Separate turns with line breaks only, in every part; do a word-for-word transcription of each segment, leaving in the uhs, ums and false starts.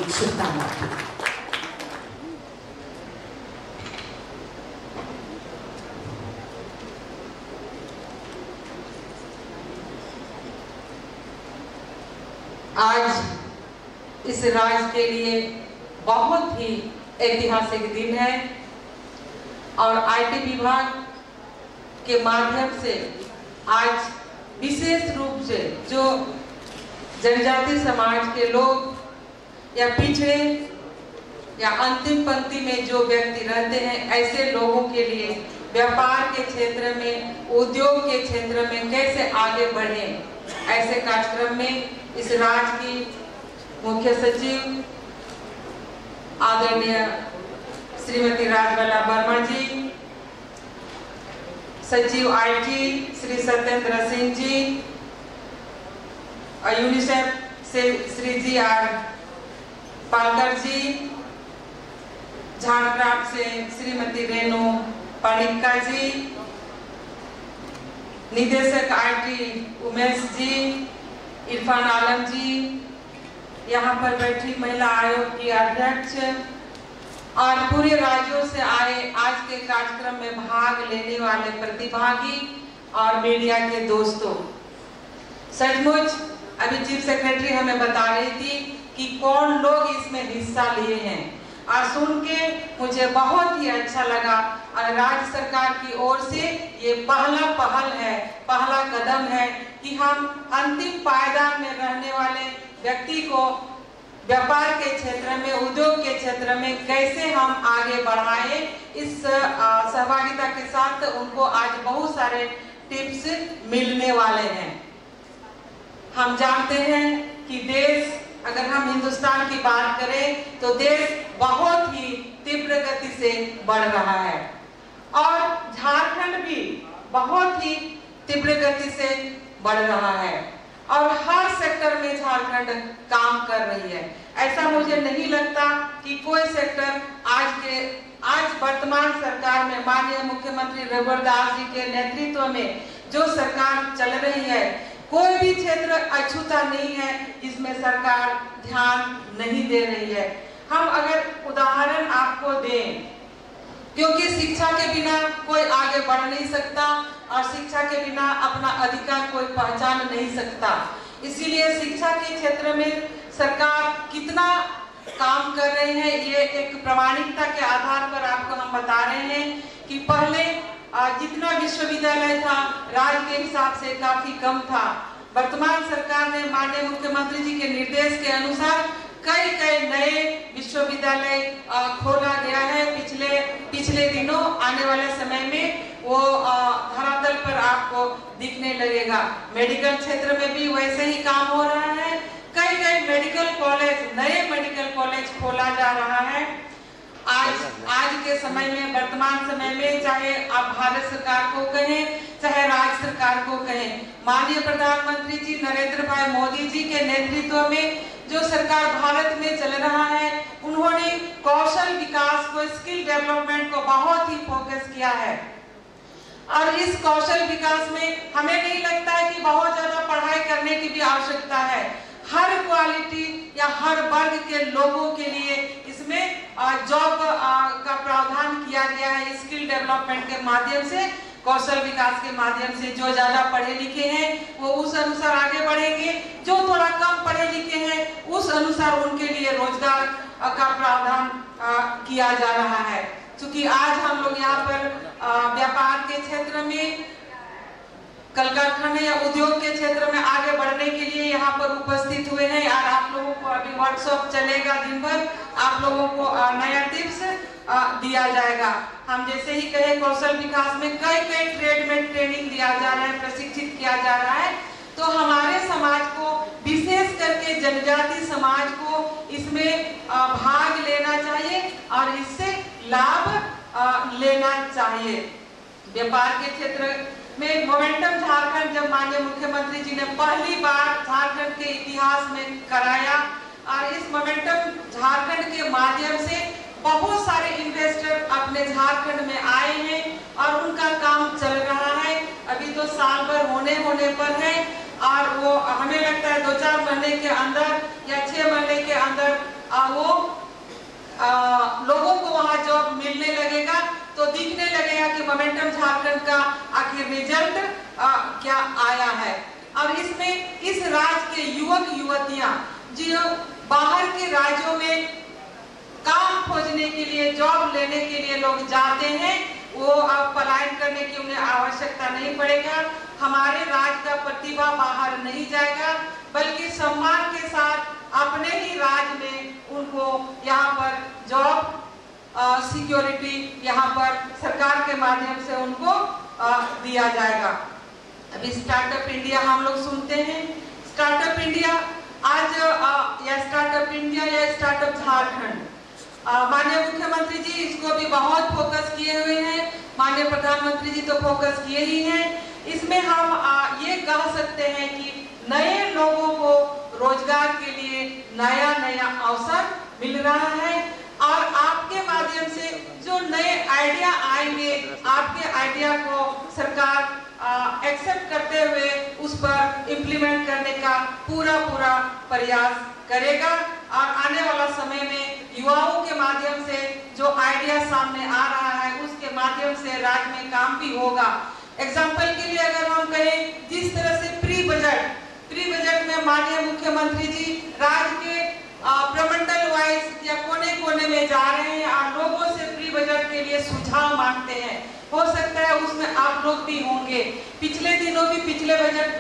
शुभकामनाएं। आज इस राज्य के लिए बहुत ही ऐतिहासिक दिन है और आईटी विभाग के माध्यम से आज विशेष रूप से जो जनजाति समाज के लोग या पिछड़े या अंतिम पंक्ति में जो व्यक्ति रहते हैं, ऐसे लोगों के लिए व्यापार के क्षेत्र में, उद्योग के क्षेत्र में कैसे आगे बढ़े, ऐसे कार्यक्रम में इस राज्य की मुख्य सचिव आदरणीय श्रीमती राजबाला वर्मा जी, सचिव आईटी श्री सत्येंद्र सिंह जी, यूनिसेफ से श्री जी आर पालकर जी, झारखंड से श्रीमती रेणु पाणिक्का जी, निदेशक आईटी उमेश जी, इरफान आलम जी, यहाँ पर बैठी महिला आयोग की अध्यक्ष और पूरे राज्यों से आए आज के कार्यक्रम में भाग लेने वाले प्रतिभागी और मीडिया के दोस्तों, सचमुच अभी चीफ सेक्रेटरी हमें बता रही थी कि कौन लोग इसमें हिस्सा लिए हैं और सुन के मुझे बहुत ही अच्छा लगा। और राज्य सरकार की ओर से ये पहला पहल है, पहला कदम है कि हम अंतिम पायदान में रहने वाले व्यक्ति को व्यापार के क्षेत्र में, उद्योग के क्षेत्र में कैसे हम आगे बढ़ाएं। इस सहभागिता के साथ उनको आज बहुत सारे टिप्स मिलने वाले हैं। हम जानते हैं कि देश, अगर हम हिंदुस्तान की बात करें तो देश बहुत ही तीव्र गति से बढ़ रहा है और झारखंड भी बहुत ही तीव्र गति से बढ़ रहा है और हर सेक्टर में झारखंड काम कर रही है। ऐसा मुझे नहीं लगता कि कोई सेक्टर आज के आज वर्तमान सरकार में माननीय मुख्यमंत्री रघुवर दास जी के नेतृत्व में जो सरकार चल रही है, कोई भी क्षेत्र अछूता नहीं है, इसमें सरकार ध्यान नहीं दे रही है। हम अगर उदाहरण आपको दें, क्योंकि शिक्षा के बिना कोई आगे बढ़ नहीं सकता और शिक्षा के बिना अपना अधिकार कोई पहचान नहीं सकता, इसीलिए शिक्षा के क्षेत्र में सरकार कितना काम कर रहे हैं ये एक प्रामाणिकता के आधार पर आपको हम बता रहे हैं कि पहले जितना विश्वविद्यालय था राज्य के हिसाब से काफी कम था। वर्तमान सरकार ने माननीय मुख्यमंत्री जी के निर्देश के अनुसार कई कई नए विश्वविद्यालय खोला गया है। पिछले पिछले दिनों आने वाले समय में वो धरातल पर आपको दिखने लगेगा। मेडिकल क्षेत्र में भी वैसे ही काम हो रहा है। कई कई मेडिकल कॉलेज, नए मेडिकल कॉलेज खोला जा रहा है। आज आज के समय में, वर्तमान समय में, चाहे आप भारत सरकार को कहें चाहे राज्य सरकार को कहें, माननीय प्रधानमंत्री जी नरेंद्र भाई मोदी जी के नेतृत्व में जो सरकार भारत में चल रहा है, उन्होंने कौशल विकास को, स्किल डेवलपमेंट को बहुत ही फोकस किया है और इस कौशल विकास में हमें नहीं लगता है कि बहुत ज्यादा पढ़ाई करने की भी आवश्यकता है। हर क्वालिटी या हर वर्ग के लोगों के लिए इसमें जॉब का प्रावधान किया गया है। स्किल डेवलपमेंट के माध्यम से, कौशल विकास के माध्यम से जो ज्यादा पढ़े लिखे हैं वो उस अनुसार आगे बढ़ेंगे, जो थोड़ा कम पढ़े लिखे हैं उस अनुसार उनके लिए रोजगार का प्रावधान किया जा रहा है। क्योंकि आज हम लोग यहाँ पर व्यापार के क्षेत्र में, कल कारखाने या उद्योग के क्षेत्र में आगे बढ़ने के लिए यहाँ पर उपस्थित हुए हैं और आप लोगों को अभी वर्कशॉप चलेगा दिन भर, आप लोगों को नया टिप्स दिया जाएगा। हम जैसे ही कहे कौशल विकास में कई कई ट्रेड में ट्रेनिंग दिया जा रहा है, प्रशिक्षित किया जा रहा है। तो हमारे समाज को, विशेष करके जनजाति समाज को इसमें भाग लेना चाहिए और इससे लाभ लेना चाहिए। व्यापार के क्षेत्र में मोमेंटम झारखंड जब माननीय मुख्यमंत्री जी ने पहली बार झारखंड के इतिहास में कराया और इस मोमेंटम झारखंड के माध्यम से बहुत सारे इन्वेस्टर अपने झारखंड में आए हैं और उनका काम चल रहा है। अभी तो साल भर होने होने पर है और वो हमें लगता है दो चार महीने के अंदर या छह महीने के अंदर वो झारखंड का आखिर रिजल्ट क्या आया है। और इसमें इस राज्य के युवक युवतियां जो बाहर के राज्यों में काम खोजने के लिए, जॉब लेने के लिए लोग जाते हैं, वो अब पलायन करने की उन्हें आवश्यकता नहीं पड़ेगा। हमारे राज्य का प्रतिभा बाहर नहीं जाएगा, बल्कि सम्मान के साथ अपने ही राज्य में उनको यहाँ पर जॉब सिक्योरिटी यहाँ पर सरकार के माध्यम से उनको आ, दिया जाएगा। अभी स्टार्टअप इंडिया हम लोग सुनते हैं, स्टार्टअप इंडिया आज आ, या स्टार्टअप इंडिया या स्टार्टअप झारखंड, माननीय मुख्यमंत्री जी इसको भी बहुत फोकस किए हुए हैं, माननीय प्रधानमंत्री जी तो फोकस किए ही हैं। इसमें हम आ, ये कह सकते हैं कि नए लोगों को रोजगार के लिए नया नया अवसर मिल रहा है और आपके माध्यम से जो नए आइडिया आएंगे, आपके आइडिया को सरकार एक्सेप्ट करते हुए उस पर इम्प्लीमेंट करने का पूरा पूरा प्रयास करेगा। और आने वाला समय में युवाओं के माध्यम से जो आइडिया सामने आ रहा है उसके माध्यम से राज्य में काम भी होगा। एग्जाम्पल के लिए अगर हम कहें, जिस तरह से प्री बजट प्री बजट में माननीय मुख्यमंत्री जी राज्य के प्रमंडल वाइज या कोने कोने में जा रहे हैं और लोगों से प्री बजट के लिए सुझाव मांगते हैं। हो सकता है उसमें आप लोग भी होंगे। पिछले दिनों भी पिछले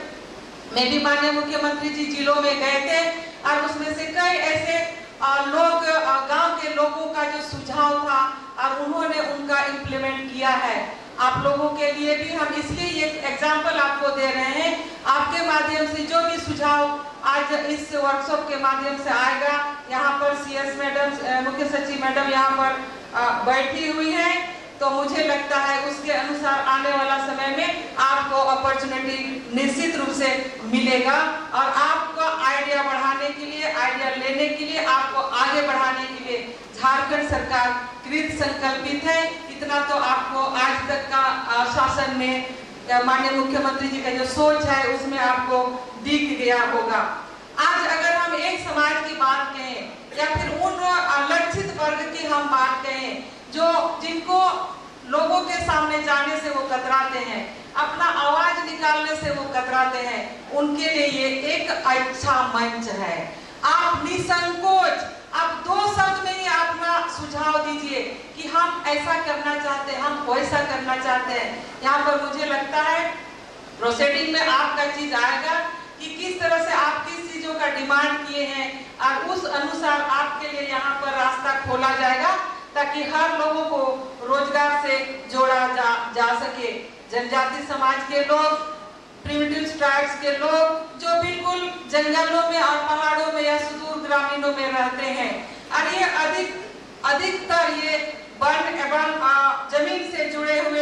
बजट में भी माननीय मुख्यमंत्री जी जिलों में गए थे और उसमें से कई ऐसे लोग, गांव के लोगों का जो सुझाव था और उन्होंने उनका इम्प्लीमेंट किया है। आप लोगों के लिए भी हम इसलिए ये एग्जाम्पल आपको दे रहे हैं, आपके माध्यम से जो भी सुझाव आज इस वर्कशॉप के माध्यम से आएगा, यहाँ पर सीएस मैडम, मुख्य सचिव मैडम यहाँ पर बैठी हुई हैं, तो मुझे लगता है उसके अनुसार आने वाला समय में आपको अपॉर्चुनिटी निश्चित रूप से मिलेगा और आपका आइडिया बढ़ाने के लिए, आइडिया लेने के लिए, आपको आगे बढ़ाने के लिए झारखंड सरकार कृत संकल्पित है। इतना तो आपको आज तक का शासन में माननीय मुख्यमंत्री जी का जो सोच है उसमें आपको दिख गया होगा। आज अगर हम एक समाज की बात कहें या फिर उन लक्षित वर्ग की हम बात कहें जो जिनको लोगों के सामने जाने से वो कतराते हैं, अपना आवाज निकालने से वो कतराते हैं, उनके लिए ये एक अच्छा मंच है। आप निसंकोच आप दो शब्द में ही अपना सुझाव दीजिए कि हम ऐसा करना चाहते हैं, हम वैसा करना चाहते हैं। यहाँ पर मुझे लगता है प्रोसीडिंग में आपका चीज आएगा कि किस तरह से आप किस चीजों का डिमांड किए हैं और उस अनुसार आपके लिए यहाँ पर रास्ता खोला जाएगा ताकि हर लोगों को रोजगार से जोड़ा जा, जा सके। जनजाति समाज के लोग, प्रिमिटिव ट्राइब्स के लोग जो बिल्कुल जंगलों में और पहाड़ों में या सुदूर ग्रामीणों में रहते हैं और ये अधिक अधिकतर ये वन एवं जमीन से जुड़े हुए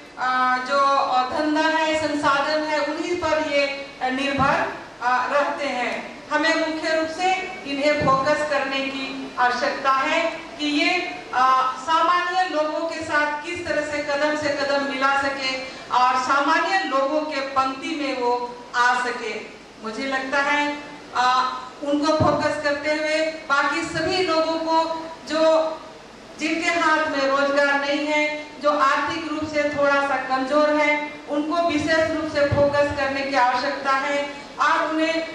जो धंधा है, संसाधन है, उन्हीं पर ये निर्भर रहते हैं। हमें मुख्य रूप से इन्हें फोकस करने की आवश्यकता है कि ये सामान्य लोगों के साथ किस तरह से कदम से कदम मिला सके और सामान्य लोगों के पंक्ति में वो आ सके। मुझे लगता है आ, उनको फोकस करते हुए बाकी सभी लोगों को जो जिनके हाथ में रोजगार नहीं है, जो आर्थिक रूप से थोड़ा सा कमजोर है, उनको विशेष रूप से फोकस करने की आवश्यकता है और उन्हें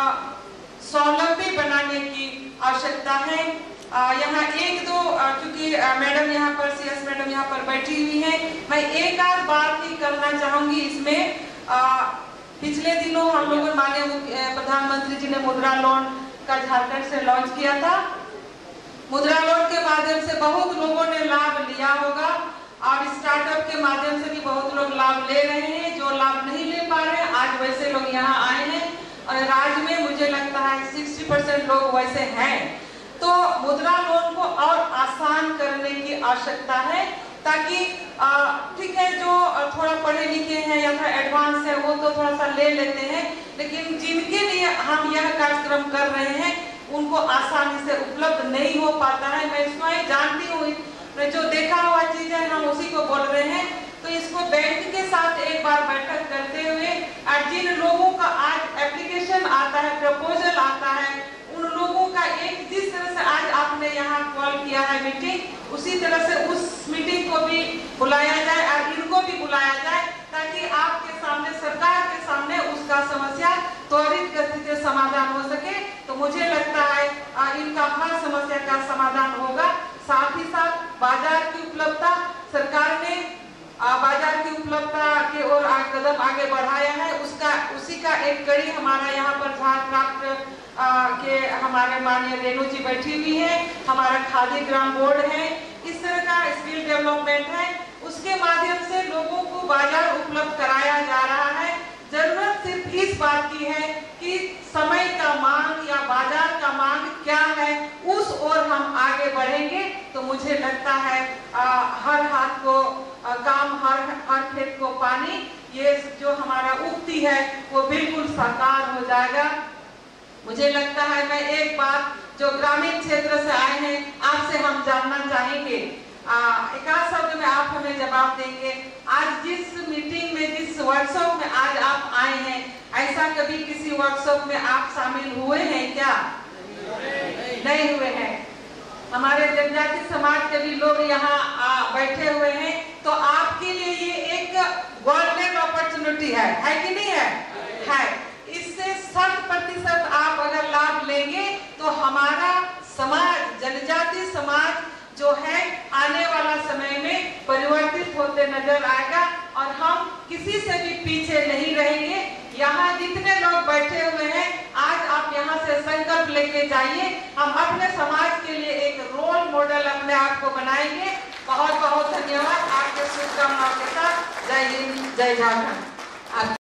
स्वावलंबी बनाने की आवश्यकता है। यहाँ एक दो, क्योंकि मैडम यहाँ पर सीएस मैडम यहाँ पर बैठी हुई हैं, मैं एक आध बात ही करना चाहूंगी इसमें। आ, पिछले दिनों हम लोगों माननीय प्रधानमंत्री जी ने मुद्रा लोन का झारखंड से लॉन्च किया था। मुद्रा लोन के माध्यम से बहुत लोगों ने लाभ लिया होगा और स्टार्टअप के माध्यम से भी बहुत लोग लाभ ले रहे हैं। जो लाभ नहीं ले पा रहे हैं आज वैसे लोग यहाँ आए हैं और राज्य में मुझे लगता है साठ परसेंट लोग वैसे हैं। तो मुद्रा लोन को और आसान करने की आवश्यकता है ताकि ठीक है जो थोड़ा पढ़े लिखे हैं या थोड़ा एडवांस है वो तो थोड़ा सा ले लेते हैं, लेकिन जिनके लिए हम यह कार्यक्रम कर रहे हैं उनको आसानी से उपलब्ध नहीं हो पाता है। मैं स्वयं जानती हूँ, मैं जो देखा हुआ चीज है हम उसी को बोल रहे हैं। तो इसको बैंक के साथ एक बार बैठक करते हुए और जिन लोगों का आज एप्लीकेशन आता है, प्रपोजल आता है, उन लोगों का एक जिस तरह से आज आपने यहाँ कॉल किया है मीटिंग, उसी तरह से उस मीटिंग को भी बुलाया जाए और इनको भी बुलाया जाए ताकि आपके सामने, सरकार के सामने उसका समस्या त्वरित गति से समाधान हो सके। तो मुझे लगता है इनका हर समस्या का समाधान होगा। साथ ही साथ बाजार की उपलब्धता, सरकार ने बाजार की उपलब्धता की ओर आज कदम आगे बढ़ाया है, उसका उसी का एक कड़ी हमारा यहाँ पर झारखंड के हमारे माननीय रेणु जी बैठी हुई है, हमारा खादी ग्राम बोर्ड है, इस तरह का स्किल डेवलपमेंट है, उसके माध्यम से लोगों को बाजार उपलब्ध कराया जा रहा है। जरूरत सिर्फ इस बात की है कि समय का मांग या बाजार का मांग क्या है, उस ओर हम आगे बढ़ेंगे तो मुझे लगता है आ, हर हाथ को आ, काम, हर हर खेत को पानी, ये जो हमारा उक्ति है वो बिल्कुल साकार हो जाएगा। मुझे लगता है मैं एक बात जो ग्रामीण क्षेत्र से आए हैं आपसे हम जानना चाहेंगे, एक आध शब्द में आप हमें जवाब देंगे। आज जिस मीटिंग में, जिस वर्कशॉप में आज आप आए हैं, ऐसा कभी किसी वर्कशॉप में आप शामिल हुए हैं क्या? नहीं, नहीं हुए हैं। हमारे जनजाति समाज के भी लोग यहाँ बैठे हुए हैं, तो आपके लिए ये एक गोल्डन अपॉर्चुनिटी है, है कि नहीं है? है। इससे शत प्रतिशत आप अगर लाभ लेंगे तो हमारा समाज, जनजाति समाज जो है आने वाला समय में परिवर्तित होते नजर आएगा और हम किसी से भी पीछे नहीं रहेंगे। यहाँ जितने लोग बैठे हुए हैं, आज आप यहाँ से संकल्प लेके जाइए, हम अपने समाज के लिए एक रोल मॉडल अपने आप को बनाएंगे। बहुत बहुत धन्यवाद। आपके शुभकामनाओं के साथ जय हिंद, जय झारखंड।